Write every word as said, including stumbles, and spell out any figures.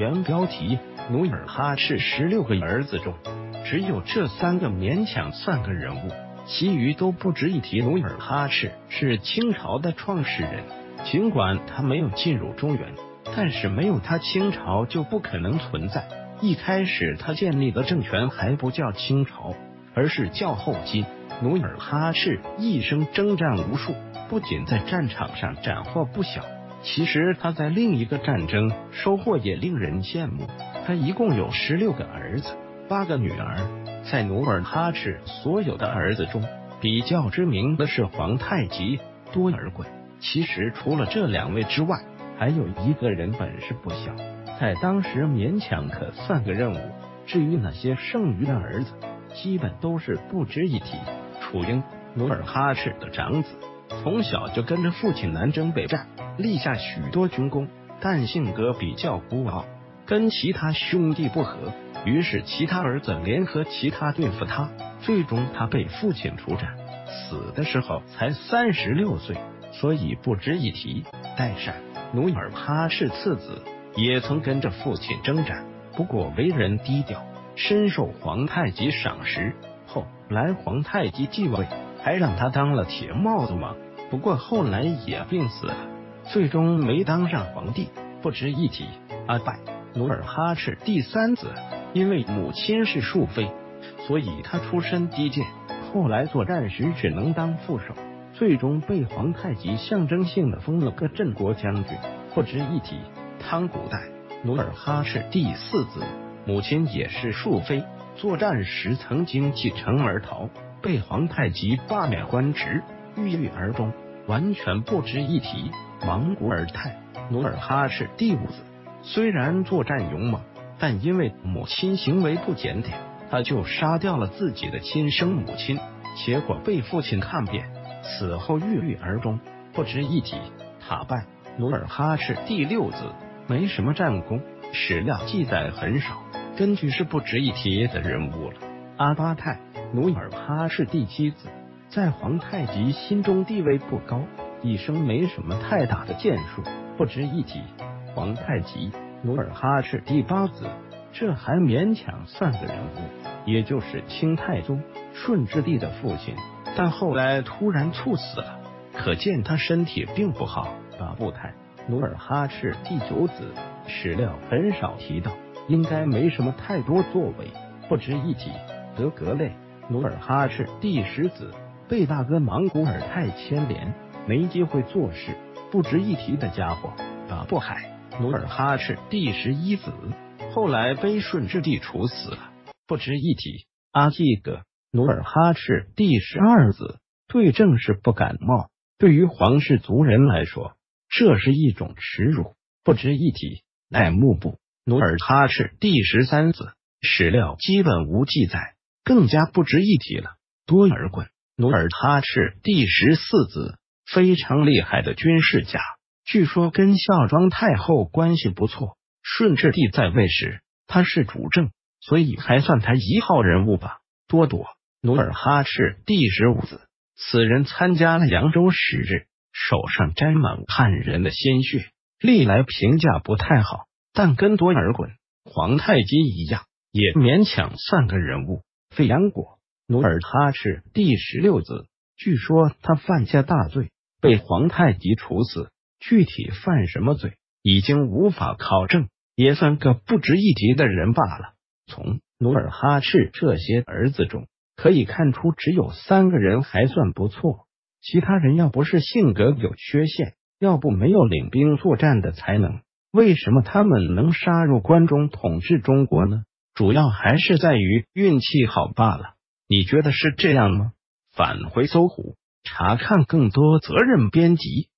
原标题：努尔哈赤十六个儿子中，只有这三个勉强算个人物，其余都不值一提。努尔哈赤是清朝的创始人，尽管他没有进入中原，但是没有他，清朝就不可能存在。一开始他建立的政权还不叫清朝，而是叫后金。努尔哈赤一生征战无数，不仅在战场上斩获不小，其实他在另一个战争收获也令人羡慕。他一共有十六个儿子，八个女儿。在努尔哈赤所有的儿子中，比较知名的是皇太极、多尔衮。其实除了这两位之外，还有一个人本事不小，在当时勉强可算个任务。至于那些剩余的儿子，基本都是不值一提。楚英，努尔哈赤的长子，从小就跟着父亲南征北战，立下许多军功，但性格比较孤傲，跟其他兄弟不和，于是其他儿子联合其他对付他，最终他被父亲处斩，死的时候才三十六岁，所以不值一提。代善，努尔哈赤次子，也曾跟着父亲征战，不过为人低调，深受皇太极赏识。后来皇太极继位，还让他当了铁帽子王，不过后来也病死了，最终没当上皇帝，不值一提。阿拜，努尔哈赤第三子，因为母亲是庶妃，所以他出身低贱，后来作战时只能当副手，最终被皇太极象征性的封了个镇国将军，不值一提。汤古代，努尔哈赤第四子，母亲也是庶妃，作战时曾经弃城而逃，被皇太极罢免官职，郁郁而终，完全不值一提。莽古尔泰，努尔哈赤第五子，虽然作战勇猛，但因为母亲行为不检点，他就杀掉了自己的亲生母亲，结果被父亲看扁，死后郁郁而终，不值一提。塔拜，努尔哈赤第六子，没什么战功，史料记载很少，根据是不值一提的人物了。阿巴泰，努尔哈赤第七子，在皇太极心中地位不高，一生没什么太大的建树，不值一提。皇太极，努尔哈赤第八子，这还勉强算个人物，也就是清太宗顺治帝的父亲，但后来突然猝死了，可见他身体并不好。巴布泰，努尔哈赤第九子，史料很少提到，应该没什么太多作为，不值一提。德格类，努尔哈赤第十子，被大哥莽古尔泰牵连，没机会做事，不值一提的家伙。巴布海，努尔哈赤第十一子，后来被顺治帝处死了，不值一提。阿济格，努尔哈赤第十二子，对政事不感冒，对于皇室族人来说，这是一种耻辱，不值一提。乃木部，努尔哈赤第十三子，史料基本无记载，更加不值一提了。多尔衮，努尔哈赤第十四子，非常厉害的军事家，据说跟孝庄太后关系不错，顺治帝在位时他是主政，所以还算他一号人物吧。多铎，努尔哈赤第十五子，此人参加了扬州十日，手上沾满汉人的鲜血，历来评价不太好，但跟多尔衮、皇太极一样，也勉强算个人物。费扬果，努尔哈赤第十六子，据说他犯下大罪，被皇太极处死，具体犯什么罪已经无法考证，也算个不值一提的人罢了。从努尔哈赤这些儿子中可以看出，只有三个人还算不错，其他人要不是性格有缺陷，要不没有领兵作战的才能，为什么他们能杀入关中统治中国呢？主要还是在于运气好罢了。你觉得是这样吗？返回搜狐，查看更多责任编辑。